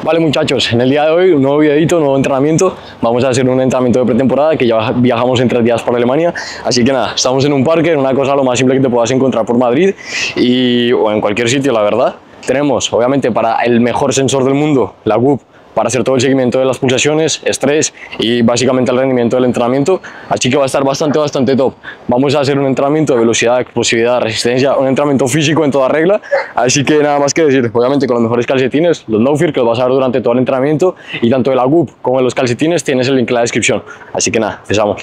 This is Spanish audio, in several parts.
Vale muchachos, en el día de hoy un nuevo videito, un nuevo entrenamiento. Vamos a hacer un entrenamiento de pretemporada que ya viajamos en 3 días por Alemania. Así que nada, estamos en un parque, en una cosa lo más simple que te puedas encontrar por Madrid o en cualquier sitio, la verdad. Tenemos obviamente para el mejor sensor del mundo, la Whoop, para hacer todo el seguimiento de las pulsaciones, estrés y básicamente el rendimiento del entrenamiento. Así que va a estar bastante top. Vamos a hacer un entrenamiento de velocidad, explosividad, resistencia, un entrenamiento físico en toda regla. Así que nada más que decir, obviamente con los mejores calcetines, los Loafer, que los vas a ver durante todo el entrenamiento, y tanto de la Whoop como de los calcetines tienes el link en la descripción. Así que nada, empezamos.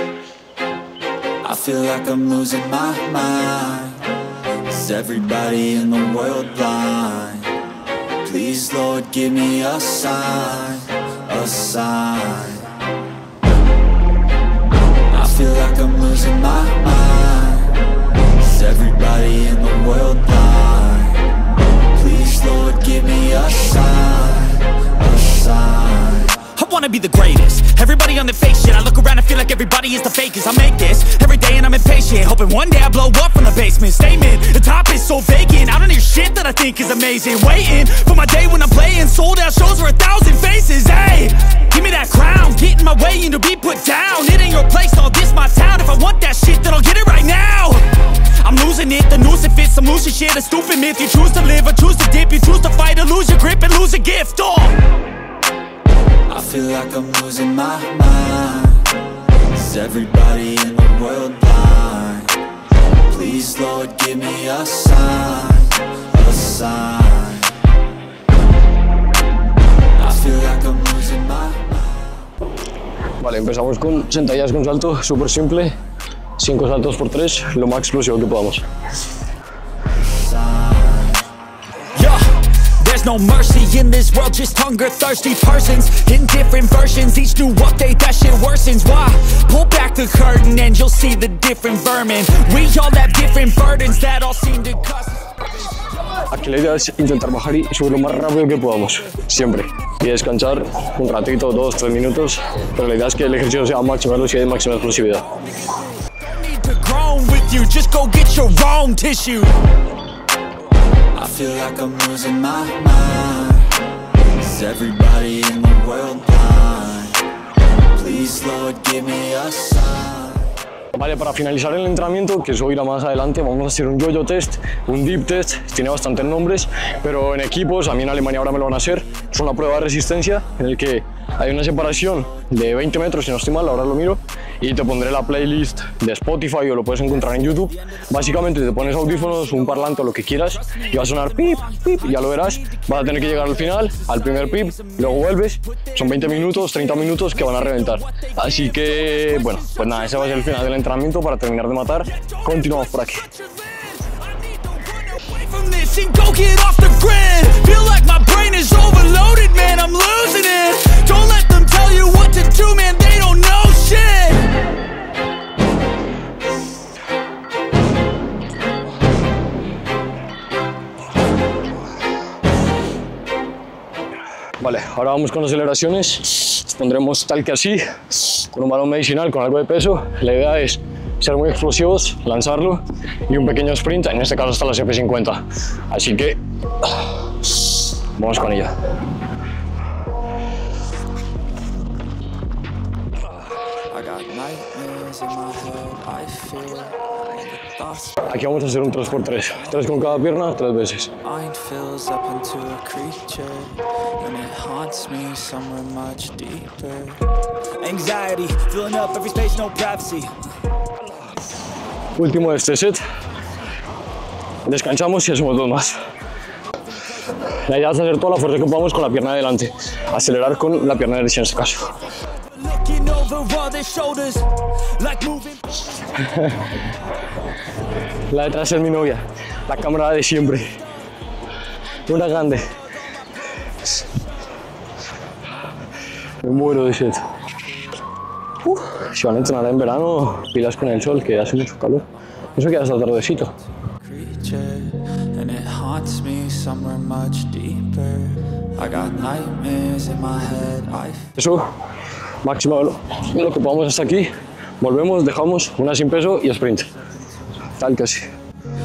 Please, Lord, give me a sign, a sign. I feel like I'm losing my mind. Is everybody in the world blind? Please, Lord, give me a sign, a sign. I wanna be the greatest. Everybody on the fake shit. I look around and feel like everybody is the fakest. I make this every day and I'm impatient, hoping one day I blow up from the basement. Statement, the top is so vacant. I don't hear shit that I think is amazing. Waiting for my day when I'm playing sold out shows for 1,000 faces. Hey, give me that crown, get in my way and to be put down. It ain't your place, all this my town. If I want that shit, then I'll get it right now. I'm losing it, the noose it fits. I'm losing shit, a stupid myth. You choose to live or choose to dip. You choose to fight or lose your grip and lose a gift. I feel like I'm losing my mind. Is everybody in the world blind? Please, Lord, give me a sign, a sign. I feel like I'm losing my mind. Vale, empezamos con sentadillas con salto, súper simple. 5 saltos por 3, lo más explosivo que podamos. There's no mercy in this world, just hunger-thirsty persons in different versions. Each new update, that shit worsens. Why? Pull back the curtain and you'll see the different vermin. We all have different burdens that all seem to cause. Aquí la idea es intentar bajar y subir lo más rápido que podamos, siempre. Y descansar un ratito, 2-3 minutos, pero la idea es que el ejercicio sea máxima velocidad y máxima explosividad. I feel like I'm losing my mind. Is everybody in the world blind? Please, Lord, give me a sign. Vale, para finalizar el entrenamiento, que eso irá más adelante, vamos a hacer un yo-yo test, un dip test, tiene bastantes nombres, pero en equipos, a mí en Alemania ahora me lo van a hacer. Es una prueba de resistencia en el que hay una separación de 20 metros, si no estoy mal, ahora lo miro, y te pondré la playlist de Spotify o lo puedes encontrar en YouTube. Básicamente te pones audífonos, un parlante o lo que quieras y va a sonar pip, pip, y ya lo verás. Vas a tener que llegar al final, al primer pip, luego vuelves. Son 20 minutos, 30 minutos que van a reventar. Así que, bueno, pues nada, ese va a ser el final del entrenamiento para terminar de matar. Continuamos por aquí. And go get off the grid. Feel like my brain is overloaded, man, I'm losing it. Don't let them tell you what to do, man, they don't know shit. Vale, ahora vamos con las aceleraciones. Pondremos tal que así, con un balón medicinal, con algo de peso. La idea es ser muy explosivos, lanzarlo y un pequeño sprint, en este caso hasta las F50. Así que vamos con ella. Aquí vamos a hacer un 3x3, 3 con cada pierna, 3 veces. Último de este set. Descansamos y hacemos 2 más. La idea es hacer toda la fuerza que podamos con la pierna de delante. Acelerar con la pierna derecha en este caso. La detrás es mi novia, la cámara de siempre. Una grande. Me muero de sed. Si van a entrenar en verano, pilas con el sol, que hace mucho calor. Eso queda hasta tardecito. Eso, máximo lo que podamos hasta aquí. Volvemos, dejamos una sin peso y sprint. Tal que así.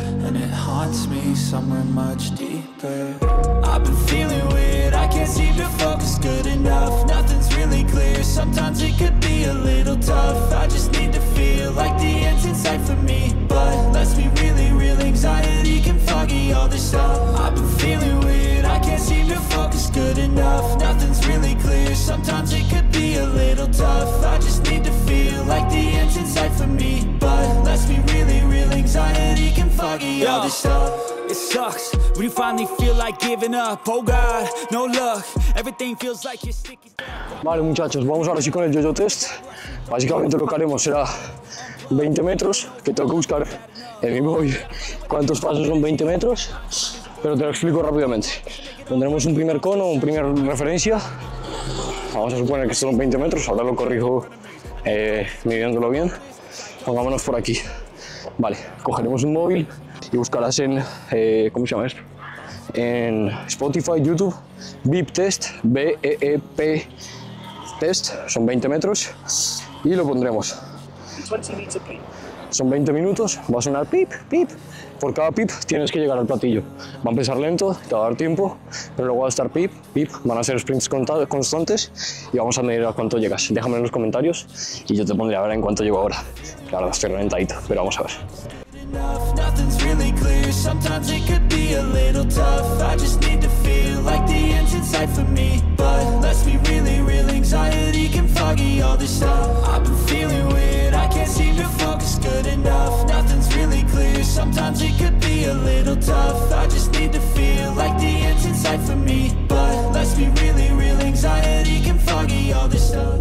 Eso, sometimes it could be a little tough. I just need to feel like the end's in sight for me. But let's be really real, anxiety can foggy all this stuff. I've been feeling weird, I can't seem to focus good enough. Nothing's really clear, sometimes it could be a little tough. I just need to feel like the end's in sight for me. But let's be really real, anxiety can foggy all this stuff. It sucks when you finally feel like giving up. Oh God, no luck, everything feels like you're sticky. Vale, muchachos, vamos ahora sí con el yo-yo test. Básicamente lo que haremos será 20 metros, que tengo que buscar en mi móvil cuántos pasos son 20 metros, pero te lo explico rápidamente. Tendremos un primer cono, una primera referencia. Vamos a suponer que son 20 metros, ahora lo corrijo midiéndolo bien. Pongámonos por aquí. Vale, cogeremos un móvil y buscarás en, ¿cómo se llama esto? En Spotify, YouTube, Beep Test, B-E-E-P Test, son 20 metros y lo pondremos. Son 20 minutos, va a sonar pip, pip. Por cada pip tienes que llegar al platillo. Va a empezar lento, te va a dar tiempo, pero luego va a estar pip, pip. Van a ser sprints constantes y vamos a medir a cuánto llegas. Déjame en los comentarios y yo te pondré a ver en cuánto llego ahora. Claro, estoy reventadito, pero vamos a ver. Nothing's really clear, sometimes it could be a little tough. I just need to feel like the end's in sight for me. But let's be really real, anxiety can foggy all this stuff. I've been feeling weird, I can't seem to focus good enough. Nothing's really clear, sometimes it could be a little tough. I just need to feel like the end's in sight for me. But let's be really real, anxiety can foggy all this stuff.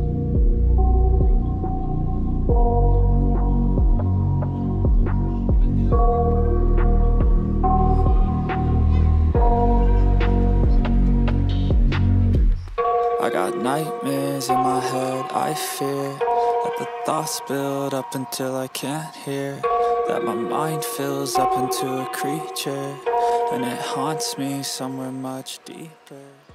I got nightmares in my head, I fear that the thoughts build up until I can't hear, that my mind fills up into a creature, and it haunts me somewhere much deeper.